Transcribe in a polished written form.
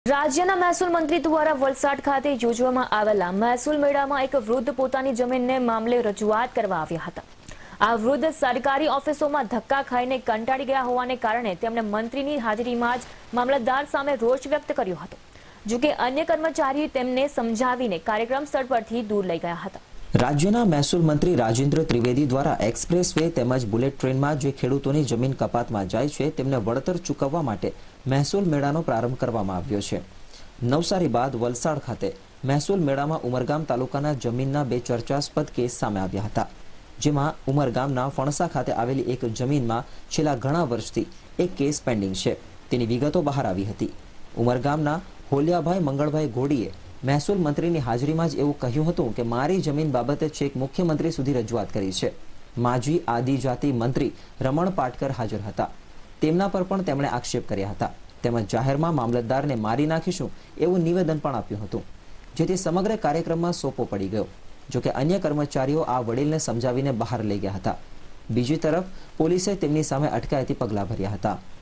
રાજ્યના મહેસૂલ મંત્રી દ્વારા વલસાડ ખાતે યોજવામાં આવેલા મહેસૂલ મેળામાં એક વૃદ્ધ પોતાની જમીનને મામલે રજૂઆત કરવા આવ્યા હતા। આ વૃદ્ધ સરકારી ઓફિસોમાં ધક્કા ખાઈને કંટાળી ગયા હોવાને કારણે તેમણે મંત્રીની હાજરીમાં જ મામલતદાર સામે રોષ વ્યક્ત કર્યો હતો। જો કે અન્ય કર્મચારીએ તેમને સમજાવીને કાર્યક્રમ સ્થળ પરથી દૂર લઈ ગયા હતા। રાજ્યના મહેસૂલ મંત્રી રાજેન્દ્ર ત્રિવેદી દ્વારા એક્સપ્રેસ વે તેમજ બુલેટ ટ્રેનમાં જે ખેડૂતોની જમીન કપાતમાં જાય છે તેમને વળતર ચૂકવવા માટે મહેસૂલ મેળાનો પ્રારંભ કરવામાં આવ્યો છે। નવસારી બાદ વલસાડ ખાતે મહેસૂલ મેળામાં ઉમરગામ તાલુકાના જમીનના બે ચર્ચાસ્પદ કેસ સામે આવ્યા હતા, જેમાં ઉમરગામના ફણસા ખાતે આવેલી એક જમીનમાં છેલ્લા ઘણા વર્ષથી એક કેસ પેન્ડિંગ છે તેની વિગતો બહાર આવી હતી। ઉમરગામના હોલિયાભાઈ મંગળભાઈ ઘોડીએ મહેસૂલ મંત્રીની હાજરીમાં જ એવું કહ્યું હતું કે મારી જમીન બાબતે છેક મુખ્યમંત્રી સુધી રજૂઆત કરી છે। માજી આદિજાતિ મંત્રી રમણ પાટકર હાજર હતા, તેમના પર પણ તેમણે આક્ષેપ કર્યા હતા, તેમજ જાહેરમાં મામલતદારને મારી નાખીશું એવું નિવેદન પણ આપ્યું હતું, જેથી સમગ્ર કાર્યક્રમમાં સોપો પડી ગયો। જો કે અન્ય કર્મચારીઓ આ વડીલને સમજાવીને બહાર લઈ ગયા હતા। બીજી તરફ પોલીસે તેમની સામે અટકાયતી પગલાં ભર્યા હતા।